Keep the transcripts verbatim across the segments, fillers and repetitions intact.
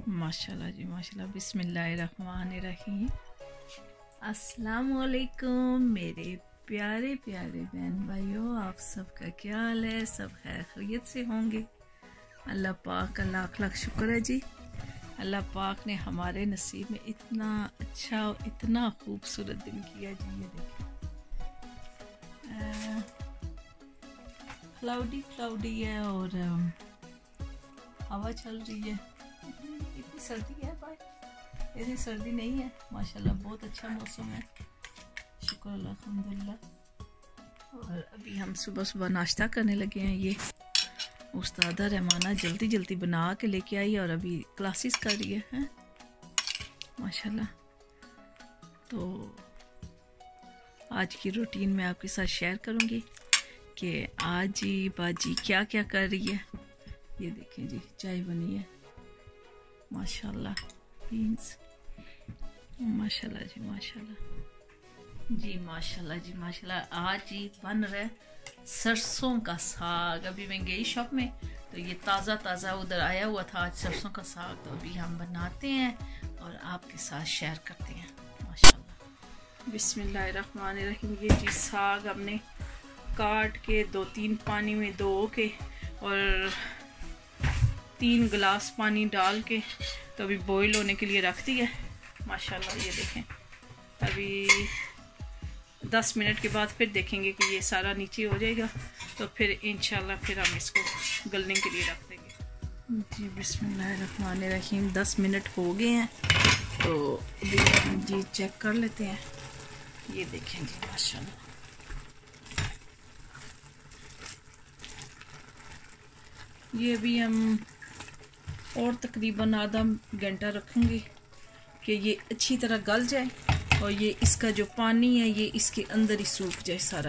माशाल्लाह जी माशाल्लाह। बिस्मिल्लाहिर्रहमानिर्रहीम। अस्सलाम वालेकुम मेरे प्यारे प्यारे बहन भाइयों, आप सबका क्या हाल है? सब खैर खैरियत से होंगे। अल्लाह पाक का लाख लाख शुक्र है जी। अल्लाह पाक ने हमारे नसीब में इतना अच्छा और इतना खूबसूरत दिन किया जी। ये देखिए क्लाउडी क्लाउडी है और हवा चल रही है। इतनी सर्दी है भाई, इतनी सर्दी नहीं है माशाल्लाह। बहुत अच्छा मौसम है, शुक्र अल्लाह अल्हम्दुलिल्लाह। और अभी हम सुबह सुबह नाश्ता करने लगे हैं। ये उस्तादा रहमाना जल्दी जल्दी बना के लेके आई और अभी क्लासेस कर रही है, है? माशाल्लाह। तो आज की रूटीन में आपके साथ शेयर करूँगी कि आज जी बाजी क्या क्या कर रही है। ये देखें जी, चाय बनी है माशाल्लाह, बीन्स माशाल्लाह जी माशाल्लाह जी माशाल्लाह जी माशाल्लाह। आज जी बन रहा है सरसों का साग। अभी मैं गई शॉप में तो ये ताज़ा ताज़ा उधर आया हुआ था आज सरसों का साग। तो अभी हम बनाते हैं और आपके साथ शेयर करते हैं माशाल्लाह। बिस्मिल्लाहिर्रहमानिर्रहीम। ये जी साग हमने काट के दो तीन पानी में धो के और तीन गिलास पानी डाल के तो अभी बॉईल होने के लिए रख दिया माशाल्लाह। ये देखें, अभी दस मिनट के बाद फिर देखेंगे कि ये सारा नीचे हो जाएगा तो फिर इंशाल्लाह फिर हम इसको गलने के लिए रख देंगे जी। बिस्मिल्लाहिर्रहमानिर्रहीम। दस मिनट हो गए हैं तो अभी जी चेक कर लेते हैं। ये देखें जी माशाल्लाह, ये अभी हम और तकरीबन आधा घंटा रखेंगे कि ये अच्छी तरह गल जाए और ये इसका जो पानी है ये इसके अंदर ही सूख जाए सारा।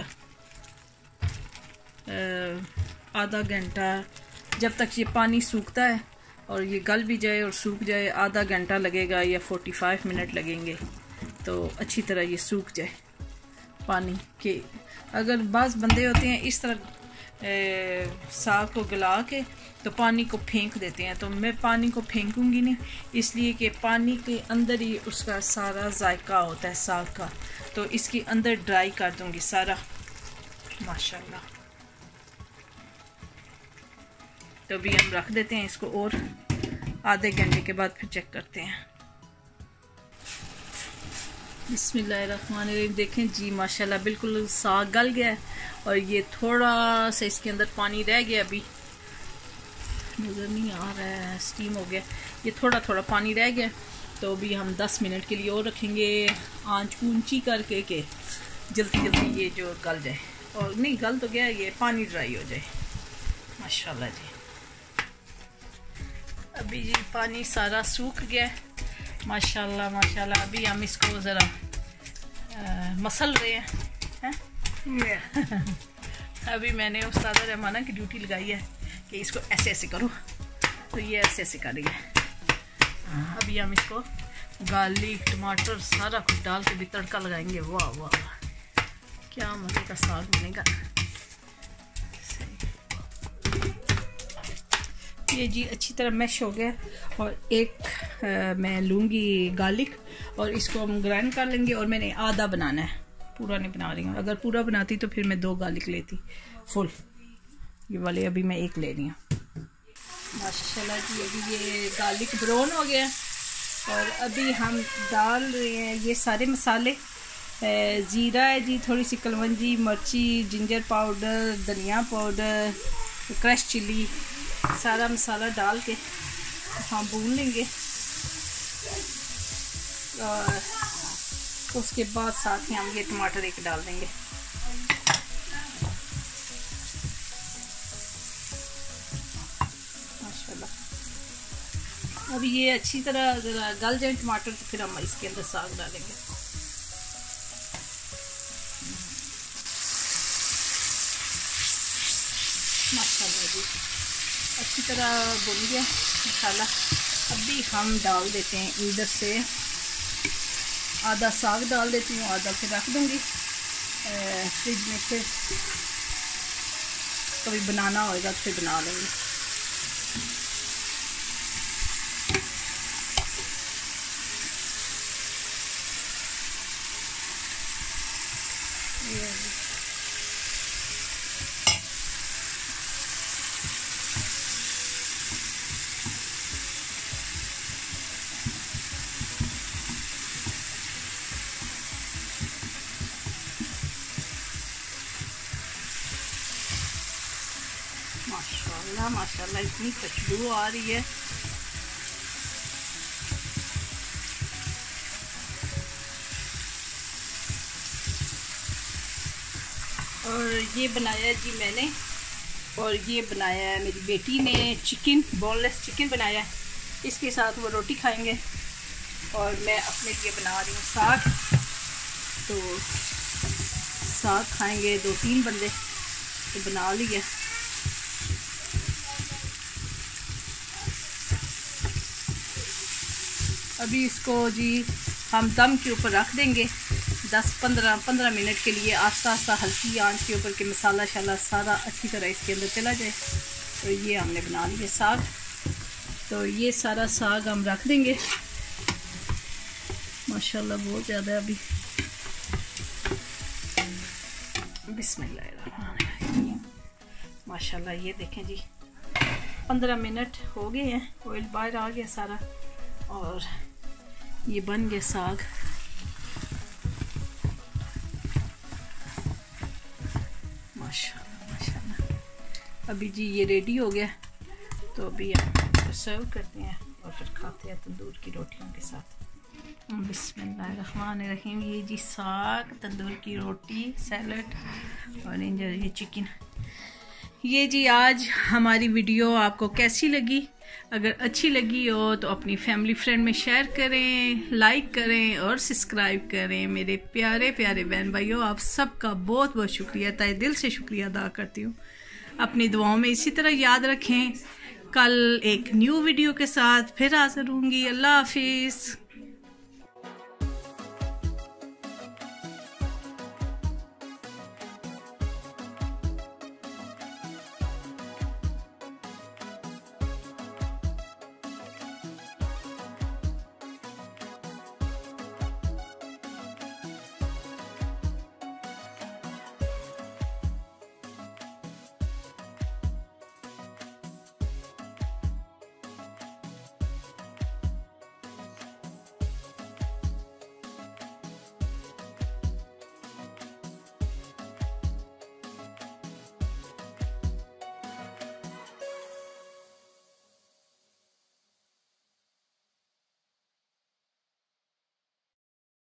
आधा घंटा जब तक ये पानी सूखता है और ये गल भी जाए और सूख जाए, आधा घंटा लगेगा या पैंतालीस मिनट लगेंगे तो अच्छी तरह ये सूख जाए पानी के। अगर बाज़ बंदे होते हैं इस तरह साग को गला के तो पानी को फेंक देते हैं, तो मैं पानी को फेंकूंगी नहीं, इसलिए कि पानी के अंदर ही उसका सारा जायका होता है साग का। तो इसके अंदर ड्राई कर दूंगी सारा माशाल्लाह। तो अभी हम रख देते हैं इसको और आधे घंटे के बाद फिर चेक करते हैं। बिस्मिल्लाहिर्रहमानिर्रहीम। देखें जी माशाल्लाह बिल्कुल साग गल गया है और ये थोड़ा सा इसके अंदर पानी रह गया, अभी नज़र नहीं आ रहा है, स्टीम हो गया। ये थोड़ा थोड़ा पानी रह गया तो अभी हम दस मिनट के लिए और रखेंगे आंच को ऊंची करके के जल्दी जल्दी ये जो गल जाए। और नहीं गल तो गया, ये पानी ड्राई हो जाए माशाल्लाह जी। अभी जी पानी सारा सूख गया माशाल्लाह माशाल्लाह। अभी हम इसको ज़रा मसल रहे हैं, हैं? अभी मैंने उस्ताद रहमाना की ड्यूटी लगाई है कि इसको ऐसे ऐसे करो, तो ये ऐसे ऐसे कर रही है। अभी हम इसको गार्लिक टमाटर सारा कुछ डाल के भी तड़का लगाएंगे। वाह वाह वाह, क्या मज़े का साग बनेगा। ये जी अच्छी तरह मैश हो गया और एक आ, मैं लूँगी गार्लिक और इसको हम ग्राइंड कर लेंगे। और मैंने आधा बनाना है, पूरा नहीं बना रही हूँ। अगर पूरा बनाती तो फिर मैं दो गार्लिक लेती फुल, ये वाले अभी मैं एक ले रही हूँ माशाल्लाह जी। अभी ये गार्लिक ब्राउन हो गया और अभी हम डाल रहे हैं ये सारे मसाले। ज़ीरा है जी, थोड़ी सी कलवंजी, मिर्ची, जिंजर पाउडर, धनिया पाउडर, क्रश चिली, सारा मसाला डाल के हम भून लेंगे। और उसके बाद साथ ही हम ये टमाटर एक डाल देंगे। माशाल्लाह अब ये अच्छी तरह गल जाए टमाटर तो फिर हम इसके अंदर साग डालेंगे। माशाल्लाह जी अच्छी तरह भुन गया मसाला। अभी हम डाल देते हैं इधर से आधा साग डाल देती हूँ, आधा फिर रख दूँगी फ्रिज में, फिर कभी बनाना होगा तो फिर बना लेंगे। माशाल्लाह माशाल्लाह इतनी खुशबू आ रही है। और ये बनाया जी मैंने, और ये बनाया है मेरी बेटी ने, चिकन, बोनलेस चिकन बनाया है। इसके साथ वो रोटी खाएंगे। और मैं अपने लिए बना रही हूँ साग, तो साग खाएंगे दो तीन बंदे, तो बना लिया। अभी इसको जी हम दम के ऊपर रख देंगे दस पंद्रह पंद्रह मिनट के लिए, आस्ता आस्ता हल्की आंच के ऊपर, के मसाला शाला सारा अच्छी तरह इसके अंदर चला जाए। तो ये हमने बना लिया साग, तो ये सारा साग हम रख देंगे। माशाल्लाह बहुत ज़्यादा है अभी। बिस्मिल्लाह माशाल्लाह, ये देखें जी पंद्रह मिनट हो गए हैं, ऑयल बाहर आ गया सारा, और ये बन गया साग। माशाल्लाह माशाल्लाह। अभी जी ये रेडी हो गया, तो अभी हम सर्व करते हैं और फिर खाते हैं तंदूर की रोटियों के साथ। बिस्मिल्लाहिर्रहमानिर्रहीम। ये जी साग, तंदूर की रोटी, सैलड और ये चिकन। ये जी आज हमारी वीडियो आपको कैसी लगी? अगर अच्छी लगी हो तो अपनी फैमिली फ्रेंड में शेयर करें, लाइक करें और सब्सक्राइब करें। मेरे प्यारे प्यारे बहन भाइयों, आप सबका बहुत बहुत शुक्रिया, तहे दिल से शुक्रिया अदा करती हूँ। अपनी दुआओं में इसी तरह याद रखें। कल एक न्यू वीडियो के साथ फिर हाजिर होंगी। अल्लाह हाफिज़।